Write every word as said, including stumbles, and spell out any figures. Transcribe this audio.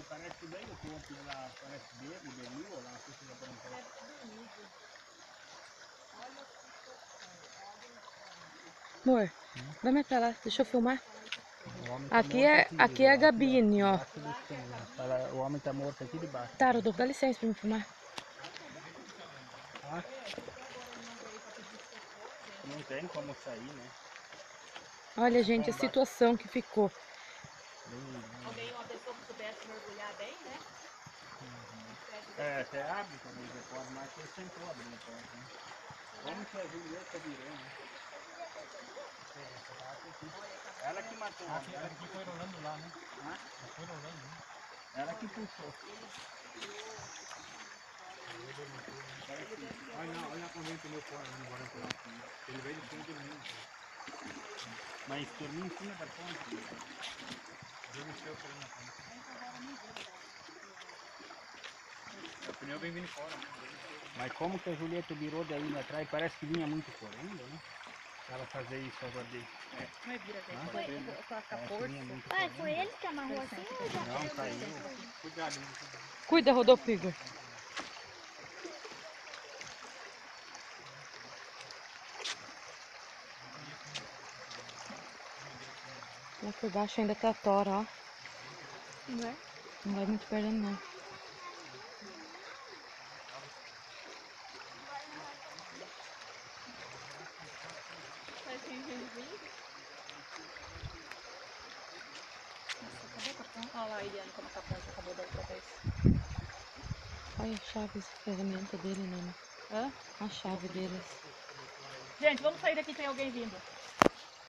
parece bem o ponto lá, parece verde, vermelho, lá, não sei se dá pra entrar. Amor, vai me pra lá, deixa eu filmar. O homem tá Aqui morto é, aqui, aqui é a ó, Gabine, ó. debaixo do chão, ó. Fala, o homem tá morto aqui debaixo. Tá, Rodolfo, dá licença pra me filmar. Ah? Não tem como sair, né? Olha, gente, a situação que ficou. Alguém, uma pessoa que soubesse mergulhar bem, né? É, até abre também, você pode, mas você sentou abrindo a porta, né? Como que a Julieta virou, né? Ela que matou o homem. Ela que foi rolando lá, né? Hã? Ela foi rolando, né? Ela que puxou. Olha, não, olha a corrente do meu fora, embora por aqui. Ele veio de cima do mundo. Mas dormiu em cima da ponte. Eu não sei o que ele na ponte. O pneu vem vindo fora. Mas como que a Julieta virou daí lá atrás? Parece que vinha muito correndo, né? Ela fazer isso agora dele. É. Não é vira Ah, foi, foi, né? com a Parece que força. vinha muito Pai, correndo. foi ele que amarrou assim ou já Não, caiu. Cuidado, hein? Cuida, Rodolfo Igor. Lá por baixo ainda tá a tora, ó. Não é? Não vai muito perto não. Olha lá, Eliane, como a ponte acabou da outra vez. Olha a chave, essa ferramenta dele, Nana. Hã? A chave deles. Gente, vamos sair daqui, tem alguém vindo.